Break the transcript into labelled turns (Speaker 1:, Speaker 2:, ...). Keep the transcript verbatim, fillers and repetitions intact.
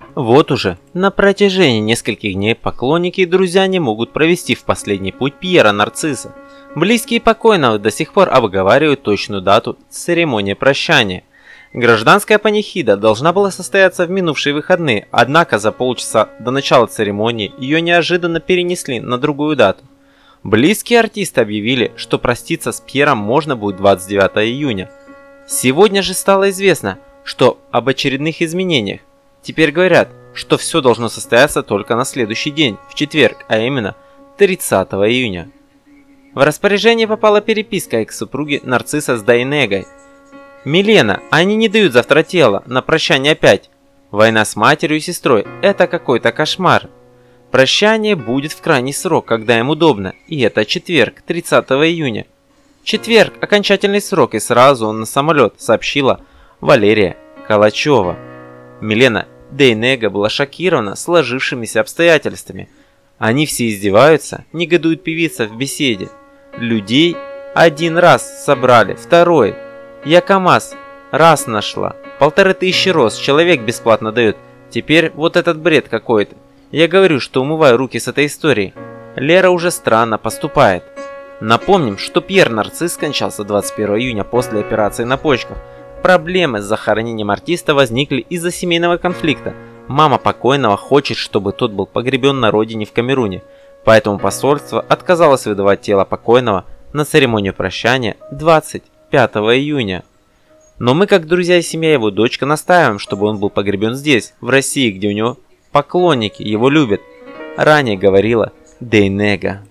Speaker 1: Вот уже на протяжении нескольких дней поклонники и друзья не могут провести в последний путь Пьера Нарцисса. Близкие покойного до сих пор обговаривают точную дату церемонии прощания. Гражданская панихида должна была состояться в минувшие выходные, однако за полчаса до начала церемонии ее неожиданно перенесли на другую дату. Близкие артисты объявили, что проститься с Пьером можно будет двадцать девятого июня. Сегодня же стало известно, что об очередных изменениях. Теперь говорят, что все должно состояться только на следующий день, в четверг, а именно тридцатого июня. В распоряжение попала переписка экс-супруги Нарцисса с Дейнегой. «Милена, они не дают завтра тело, на прощание опять. Война с матерью и сестрой – это какой-то кошмар. Прощание будет в крайний срок, когда им удобно, и это четверг, тридцатого июня. Четверг – окончательный срок, и сразу он на самолет», – сообщила Валерия Калачева. Милена Дейнега была шокирована сложившимися обстоятельствами. «Они все издеваются», – негодует певица в беседе. «Людей один раз собрали, второй. Я КамАЗ раз нашла, полторы тысячи роз, человек бесплатно дает. Теперь вот этот бред какой-то. Я говорю, что умываю руки с этой историей. Лера уже странно поступает». Напомним, что Пьер Нарцисс скончался двадцать первого июня после операции на почках. Проблемы с захоронением артиста возникли из-за семейного конфликта. Мама покойного хочет, чтобы тот был погребен на родине в Камеруне, поэтому посольство отказалось выдавать тело покойного на церемонию прощания двадцать пятого июня. Но мы, как друзья и семья его дочка, настаиваем, чтобы он был погребен здесь, в России, где у него поклонники его любят, ранее говорила Дейнега.